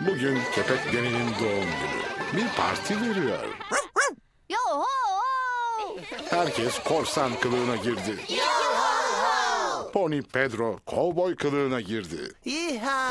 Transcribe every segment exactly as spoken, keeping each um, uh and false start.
Bugün köpek Deni'nin doğum günü. Bir parti veriyor. Yo! Herkes korsan kılığına girdi. Pony Pedro kovboy kılığına girdi. İha!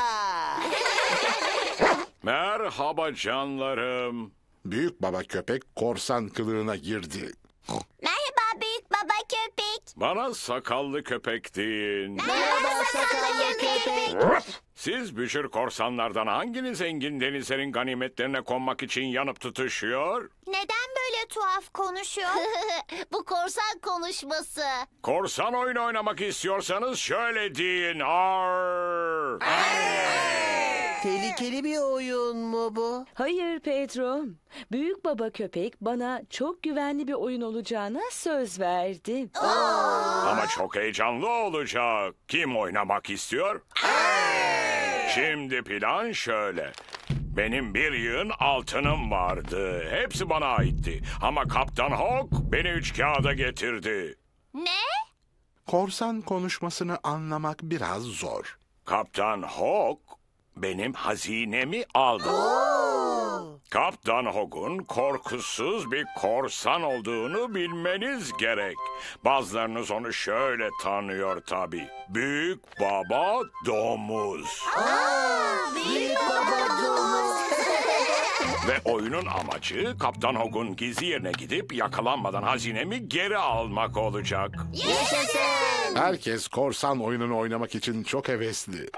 Merhaba canlarım. Büyük baba köpek korsan kılığına girdi. Merhaba büyük baba köpek. Bana sakallı köpek deyin. Merhaba sakallı köpek. Siz bücür korsanlardan hanginiz engin denizlerin ganimetlerine konmak için yanıp tutuşuyor? Neden böyle tuhaf konuşuyor? Bu korsan konuşması. Korsan oyun oynamak istiyorsanız şöyle deyin. Arr! Tehlikeli bir oyun mu bu? Hayır Pedro. Büyük baba köpek bana çok güvenli bir oyun olacağına söz verdi. Ama çok heyecanlı olacak. Kim oynamak istiyor? Şimdi plan şöyle. Benim bir yığın altınım vardı. Hepsi bana aitti. Ama Kaptan Hawk beni üç kağıda getirdi. Ne? Korsan konuşmasını anlamak biraz zor. Kaptan Hawk benim hazinemi aldı. Kaptan Hawk'un korkusuz bir korsan olduğunu bilmeniz gerek. Bazılarınız onu şöyle tanıyor tabii. Büyük Baba Domuz. Büyük baba domuz. Ve oyunun amacı Kaptan Hawk'un gizli yerine gidip yakalanmadan hazinemi geri almak olacak. Yaşasın. Herkes korsan oyununu oynamak için çok hevesli.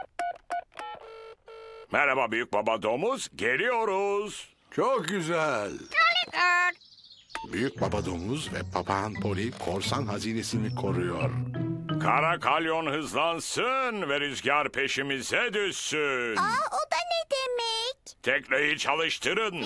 Merhaba Büyük Baba Domuz, geliyoruz. Çok güzel. Büyük baba domuz ve papağan Poli korsan hazinesini koruyor. Kara kalyon hızlansın ve rüzgar peşimize düşsün. Aa, o da ne demek? Tekneyi çalıştırın.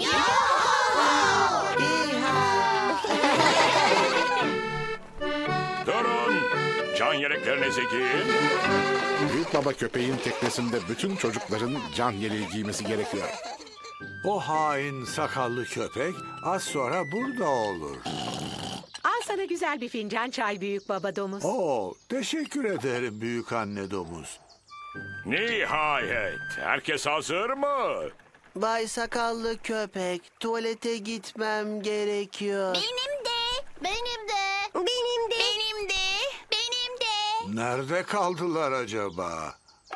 Durun. Can yeleklerinizi giyin. Büyük baba köpeğin teknesinde bütün çocukların can yeleği giymesi gerekiyor. O hain sakallı köpek az sonra burada olur. Al sana güzel bir fincan çay büyük baba domuz. Oo, teşekkür ederim büyük anne domuz. Nihayet. Herkes hazır mı? Bay sakallı köpek, tuvalete gitmem gerekiyor. Benim de. Benim de. Benim de. Benim de. Benim de. Nerede kaldılar acaba?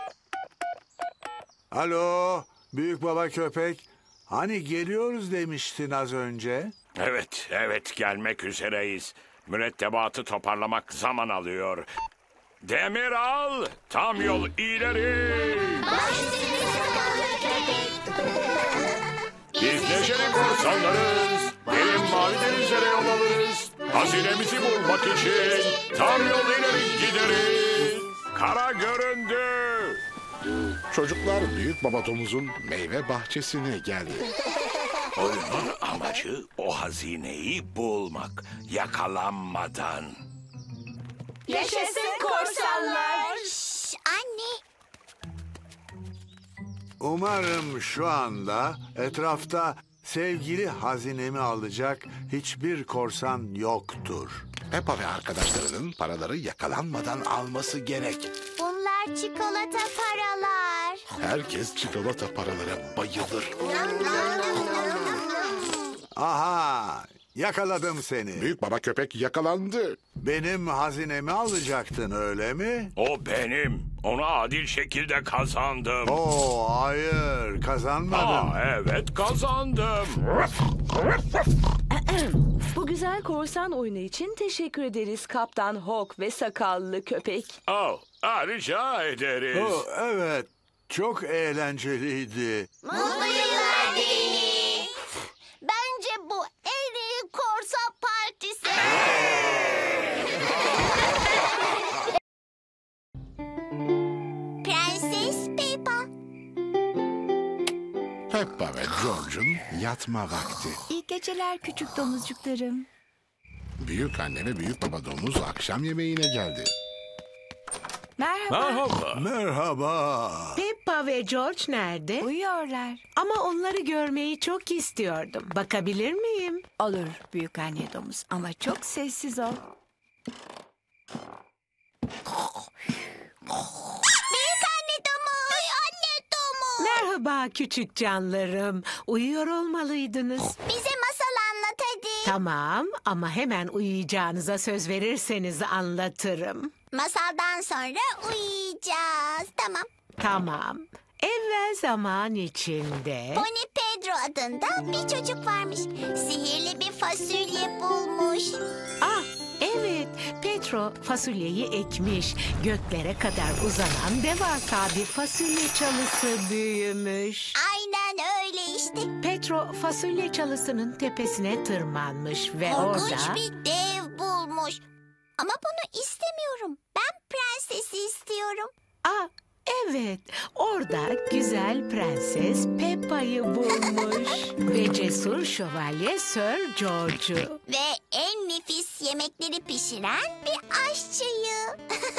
Alo, büyük baba köpek. Hani geliyoruz demiştin az önce. Evet, evet gelmek üzereyiz. Mürettebatı toparlamak zaman alıyor. Demir al, tam yol ileri. Biz neşeli korsanlarız. Gelin mavi denizlere yol alırız. Hazinemizi bulmak için tam yol ileri gideriz. Kara göründü. Çocuklar büyük baba domuzun meyve bahçesine geldi. Oyunun amacı o hazineyi bulmak, yakalanmadan. Yaşasın korsanlar. Şş, anne. Umarım şu anda etrafta sevgili hazinemi alacak hiçbir korsan yoktur. Peppa ve arkadaşlarının paraları yakalanmadan alması gerek. Bunlar çikolata paralar. Herkes çikolata paralara bayılır. Aha, yakaladım seni. Büyük baba köpek yakalandı. Benim hazinemi alacaktın öyle mi? O benim. Onu adil şekilde kazandım. Oo, hayır, kazanmadım. Aa, evet kazandım. Bu güzel korsan oyunu için teşekkür ederiz Kaptan Hawk ve sakallı köpek. Oh, aa, rica ederiz. Oo, evet, çok eğlenceliydi. Mutlu yıllar Deni. Bence bu en iyi korsan partisi. Prenses Peppa. Peppa ve George'un yatma vakti. İyi geceler küçük domuzcuklarım. Büyük anne ve büyük baba domuz akşam yemeğine geldi. Merhaba. Merhaba. Merhaba. Peppa ve George nerede? Uyuyorlar. Ama onları görmeyi çok istiyordum. Bakabilir miyim? Olur büyük anne domuz ama çok sessiz ol. Büyük anne domuz. Anne domuz. Merhaba Merhaba küçük canlarım. Uyuyor olmalıydınız. Bize masal anlat hadi. Tamam ama hemen uyuyacağınıza söz verirseniz anlatırım. Masaldan sonra uyuyacağız. Tamam. Tamam. Evvel zaman içinde... Pony Pedro adında bir çocuk varmış. Sihirli bir fasulye bulmuş. Ah evet, Petro fasulyeyi ekmiş. Göklere kadar uzanan devasa bir fasulye çalısı büyümüş. Aynen öyle işte. Petro fasulye çalısının tepesine tırmanmış ve Korkunç orada... bir dev bulmuş. Ama bunu istemiyorum. Ben prensesi istiyorum. Ah evet, orada güzel prenses Peppa'yı bulmuş. Ve cesur şövalye Sir George'u. Ve en nefis yemekleri pişiren bir aşçıyı.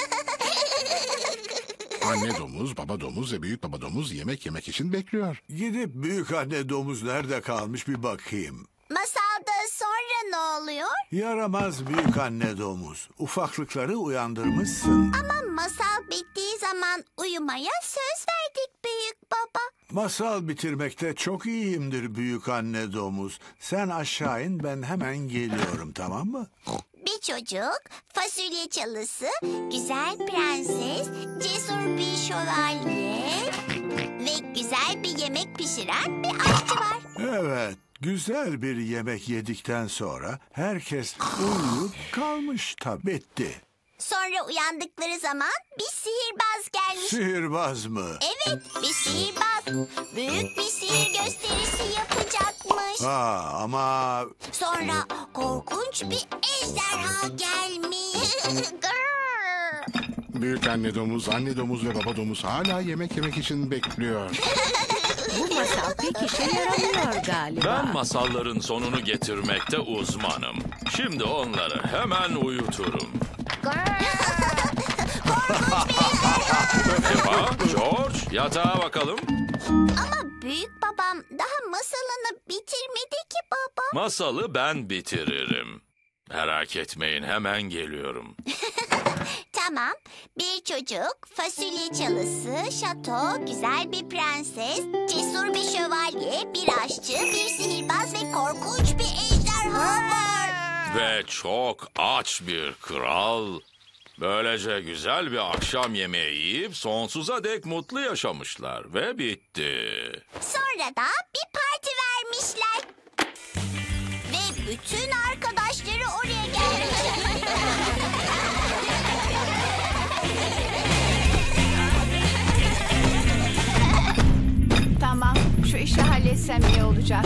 Anne domuz, baba domuz ve büyük baba domuz yemek yemek için bekliyor. Gidip büyük anne domuz nerede kalmış bir bakayım. Masalda sonra ne oluyor? Yaramaz büyük anne domuz. Ufaklıkları uyandırmışsın. Ama masal bittiği zaman uyumaya söz verdik büyük baba. Masal bitirmekte çok iyiyimdir büyük anne domuz. Sen aşağı in, ben hemen geliyorum, tamam mı? Bir çocuk, fasulye çalısı, güzel prenses, cesur bir şövalye ve güzel bir yemek pişiren bir aşçı var. Evet, güzel bir yemek yedikten sonra herkes uyuyup kalmış tabii. Bitti. Sonra uyandıkları zaman bir sihirbaz gelmiş. Sihirbaz mı? Evet, bir sihirbaz. Büyük bir sihir gösterisi yapacakmış. Ha, ama Sonra korkunç bir ejderha gelmiş. Grrr. Büyük anne domuz, anne domuz ve baba domuz hala yemek yemek için bekliyor. Bu masal pek işe yaramıyor galiba. Ben masalların sonunu getirmekte uzmanım. Şimdi onları hemen uyuturum. Peppa, George, yatağa bakalım. Ama büyük babam daha masalını bitirmedi ki baba. Masalı ben bitiririm. Merak etmeyin, hemen geliyorum. Tamam. Bir çocuk, fasulye çalısı, şato, güzel bir prenses, cesur bir şövalye, bir aşçı, bir sihirbaz ve korkunç bir ejderha var. Ve çok aç bir kral. Böylece güzel bir akşam yemeği yiyip sonsuza dek mutlu yaşamışlar ve bitti. Sonra da bir parti vermişler. Ve bütün arkadaşları oraya gelmiş. Tamam, şu işi halletsem iyi olacak.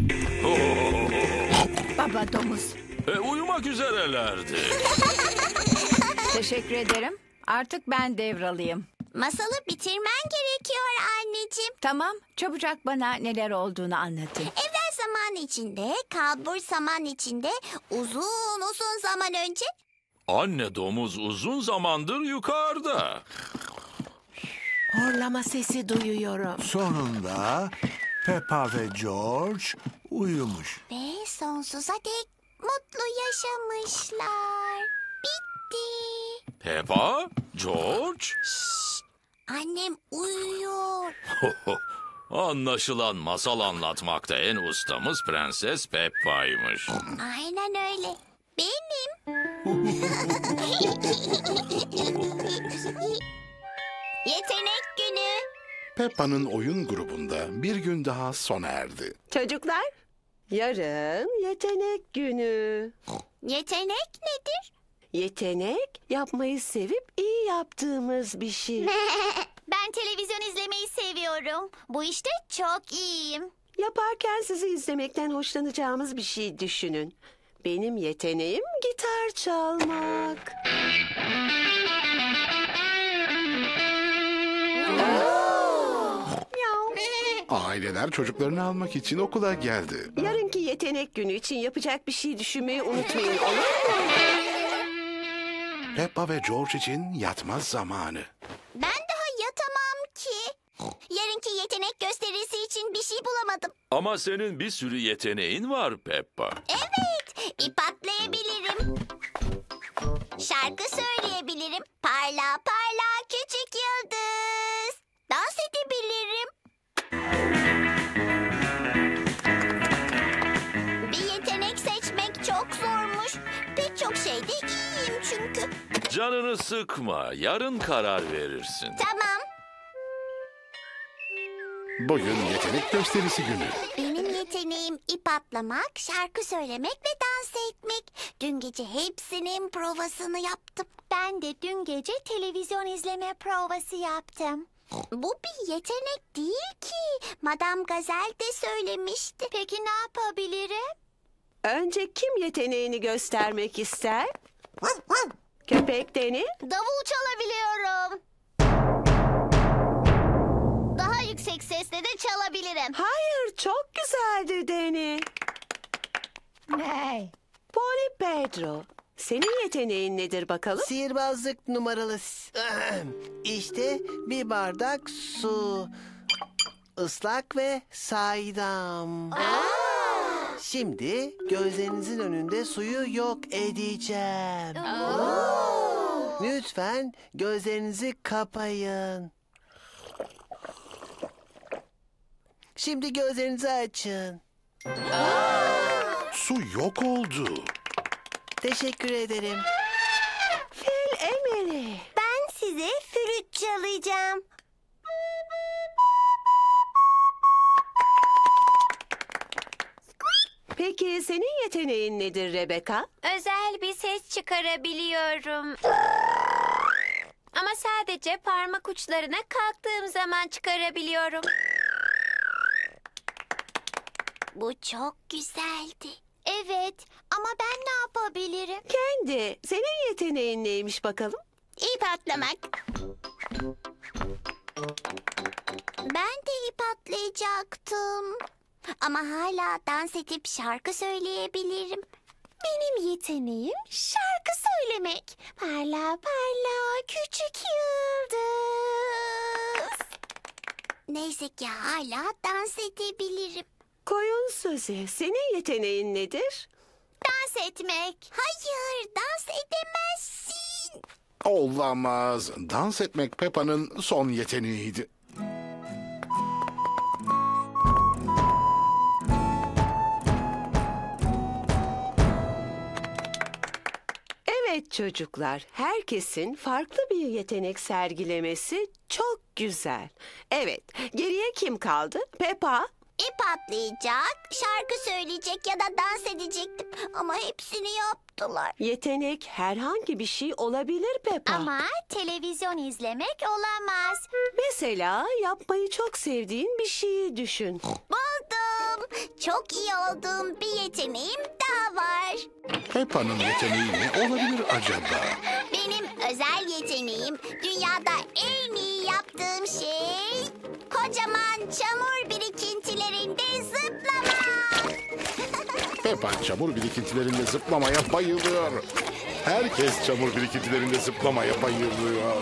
Baba domuz. E, uyumak üzerelerdi. Teşekkür ederim. Artık ben devralıyım. Masalı bitirmen gerekiyor anneciğim. Tamam, çabucak bana neler olduğunu anlatın. Evvel zaman içinde, kalbur zaman içinde, uzun uzun zaman önce... Anne domuz uzun zamandır yukarıda. Horlama sesi duyuyorum. sonunda Peppa ve George uyumuş. Ve sonsuza dek mutlu yaşamışlar. Bitti. Peppa, George. Annem uyuyor. Anlaşılan masal anlatmakta en ustamız Prenses Peppa'ymış. Aynen öyle. Benim. Yetenek günü. Peppa'nın oyun grubunda bir gün daha sona erdi. Çocuklar, yarın yetenek günü. Yetenek nedir? Yetenek, yapmayı sevip iyi yaptığımız bir şey. Ben televizyon izlemeyi seviyorum. Bu işte çok iyiyim. Yaparken sizi izlemekten hoşlanacağımız bir şey düşünün. Benim yeteneğim gitar çalmak. Aileler çocuklarını almak için okula geldi. Yarınki yetenek günü için yapacak bir şey düşünmeyi unutmayın, olur mu? Peppa ve George için yatmaz zamanı. Ben daha yatamam ki. Yarınki yetenek gösterisi için bir şey bulamadım. Ama senin bir sürü yeteneğin var Peppa. Evet, ip atlayabilirim. Şarkı söyleyebilirim. Parla parla küçük yıldız. Dans edebilirim. Canını sıkma. Yarın karar verirsin. Tamam. Bugün yetenek gösterisi günü. Benim yeteneğim ip atlamak, şarkı söylemek ve dans etmek. Dün gece hepsinin provasını yaptım. Ben de dün gece televizyon izleme provası yaptım. Bu bir yetenek değil ki. Madame Gazelle de söylemişti. Peki ne yapabilirim? Önce kim yeteneğini göstermek ister? Köpek Deni. Davul çalabiliyorum. Daha yüksek sesle de çalabilirim. Hayır, çok güzeldi Deni. Ne? Pony Pedro, senin yeteneğin nedir bakalım? Sihirbazlık numaralı. s- İşte bir bardak su. Islak ve saydam. Şimdi gözlerinizin önünde suyu yok edeceğim. Lütfen gözlerinizi kapayın. Şimdi gözlerinizi açın. Su yok oldu. Teşekkür ederim. Fil Emily. Ben size flüt çalacağım. Peki senin yeteneğin nedir Rebecca? Özel bir ses çıkarabiliyorum. Ama sadece parmak uçlarına kalktığım zaman çıkarabiliyorum. Bu çok güzeldi. Evet ama ben ne yapabilirim? Kendi, senin yeteneğin neymiş bakalım? İp atlamak. Ben de ip atlayacaktım. Ama hala dans edip şarkı söyleyebilirim. Benim yeteneğim şarkı söylemek. Parla parla küçük yıldız. Neyse ki hala dans edebilirim. Koyun Suzy, senin yeteneğin nedir? Dans etmek. Hayır, dans edemezsin. Olamaz. Dans etmek Peppa'nın son yeteneğiydi. Evet çocuklar, herkesin farklı bir yetenek sergilemesi çok güzel. Evet, geriye kim kaldı? Peppa. İp atlayacak, şarkı söyleyecek ya da dans edecektim. Ama hepsini yaptılar. Yetenek herhangi bir şey olabilir Peppa. Ama televizyon izlemek olamaz. Mesela yapmayı çok sevdiğin bir şeyi düşün. Buldum. Çok iyi olduğum bir yeteneğim daha var. Peppa'nın yeteneği ne olabilir acaba? Benim özel yeteneğim dünyada en iyi yaptığım şey kocaman çamur birikintilerinde zıplamak. Peppa çamur birikintilerinde zıplamaya bayılıyor. Herkes çamur birikintilerinde zıplamaya bayılıyor.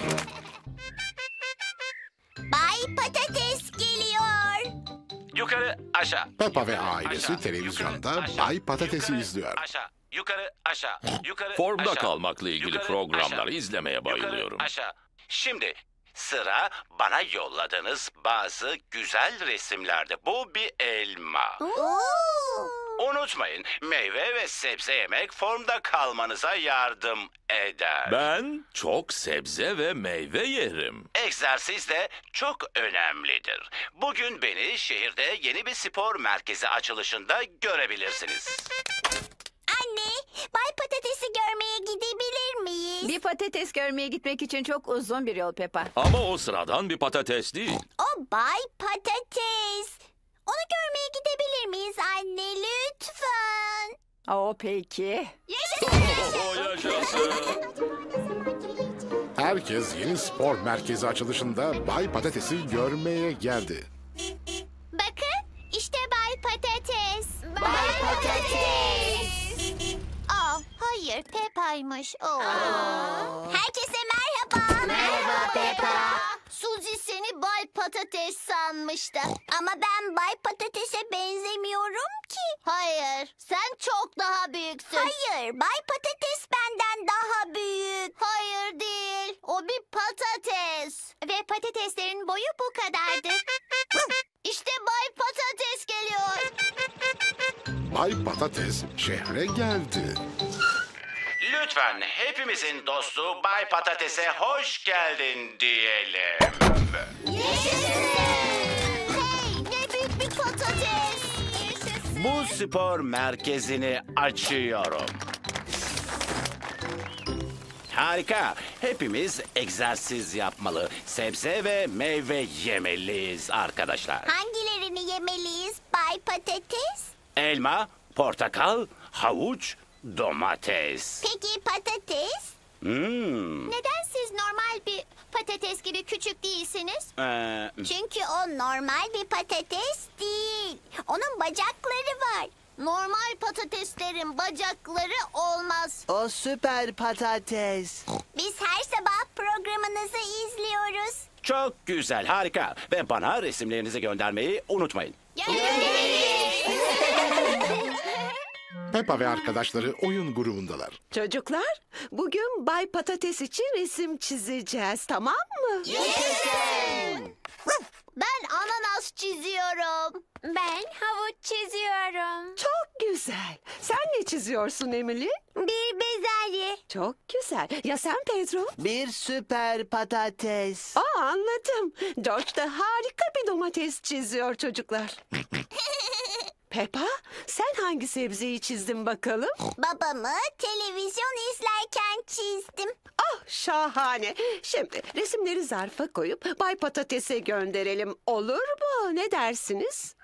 Bay Patates geliyor. Yukarı aşağı. Peppa ve ailesi Aşağı, televizyonda yukarı, aşağı, Bay Patates'i yukarı, izliyor. Aşağı, yukarı, aşağı, yukarı, Formda aşağı, kalmakla ilgili yukarı, programları aşağı, izlemeye yukarı, bayılıyorum. aşağı. Şimdi sıra bana yolladığınız bazı güzel resimlerde. Bu bir elma. Oo. Unutmayın, meyve ve sebze yemek formda kalmanıza yardım eder. Ben çok sebze ve meyve yerim. Egzersiz de çok önemlidir. Bugün beni şehirde yeni bir spor merkezi açılışında görebilirsiniz. Anne, Bay Patates'i görmeye gidebilir miyiz? Bir patates görmeye gitmek için çok uzun bir yol Peppa. Ama o sıradan bir patates değil. O Bay Patates. Onu görmeye gidebilir miyiz anne lütfen? O peki. O yaşasın. Herkes yeni spor merkezi açılışında Bay Patates'i görmeye geldi. Bakın işte Bay Patates. Bay Patates. Aa, hayır Peppa'ymış. Oo. Herkese merhaba. Merhaba Peppa. Suzy seni Bay Patates sanmıştı. Ama ben Bay Patates'e benzemiyorum ki. Hayır, sen çok daha büyüksün. Hayır, Bay Patates benden daha büyük. Hayır değil, o bir patates. Ve patateslerin boyu bu kadardır. İşte Bay Patates geliyor. Bay Patates şehre geldi. Lütfen hepimizin dostu Bay Patates'e hoş geldin diyelim. Hey, ne büyük bir patates. Bu spor merkezini açıyorum. Harika. Hepimiz egzersiz yapmalı. Sebze ve meyve yemeliyiz arkadaşlar. Hangilerini yemeliyiz Bay Patates? Elma, portakal, havuç, domates. Peki patates? Hmm. Neden siz normal bir patates gibi küçük değilsiniz? Ee, Çünkü o normal bir patates değil. Onun bacakları var. Normal patateslerin bacakları olmaz. O süper patates. Biz her sabah programınızı izliyoruz. çok güzel, harika. Ve bana resimlerinizi göndermeyi unutmayın. Peppa ve arkadaşları oyun grubundalar. Çocuklar, bugün Bay Patates için resim çizeceğiz, tamam mı? Ben ananas çiziyorum. Ben havuç çiziyorum. Çok güzel. Sen ne çiziyorsun Emily? Bir bezelye. Çok güzel. Ya sen Pedro? Bir süper patates. Aa, anladım. George da harika bir domates çiziyor çocuklar. Peppa, sen hangi sebzeyi çizdin bakalım? Babamı televizyon izlerken çizdim. Ah, şahane. Şimdi resimleri zarfa koyup Bay Patates'e gönderelim. Olur mu? Ne dersiniz?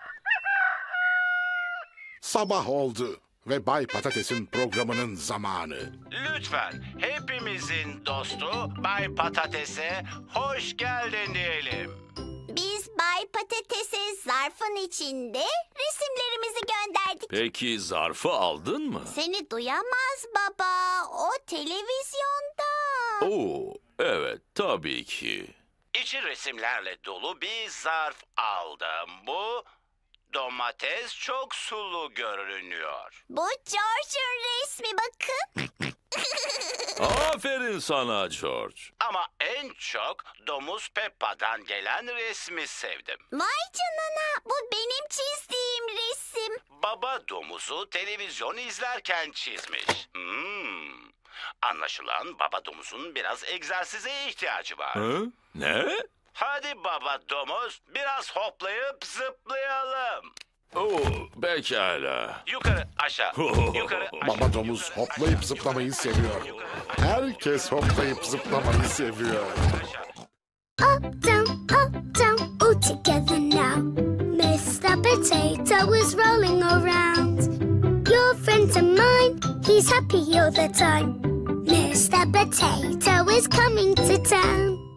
Sabah oldu ve Bay Patates'in programının zamanı. Lütfen hepimizin dostu Bay Patates'e hoş geldin diyelim. Biz Bay Patates'e zarfın içinde resimlerimizi gönderdik. Peki zarfı aldın mı? Seni duyamaz baba. O televizyonda. Oo, evet tabii ki. İçi resimlerle dolu bir zarf aldım. Bu domates çok sulu görünüyor. Bu George'un resmi bakın. Aferin sana George. Ama en çok domuz Peppa'dan gelen resmi sevdim. Vay canına, bu benim çizdiğim resim. Baba domuzu televizyon izlerken çizmiş. Hmm. Anlaşılan baba domuzun biraz egzersize ihtiyacı var. Hı? Ne? Hadi baba domuz biraz hoplayıp zıplayalım. Oo, pekala. Yukarı aşağı. Yukarı aşağı. Baba domuz hoplayıp zıplamayı seviyor. Herkes hoplayıp zıplamayı seviyor. Up, down, up, down, all together now. Mister Potato is rolling around. Your friend and mine, he's happy all the time. Mister Potato is coming to town.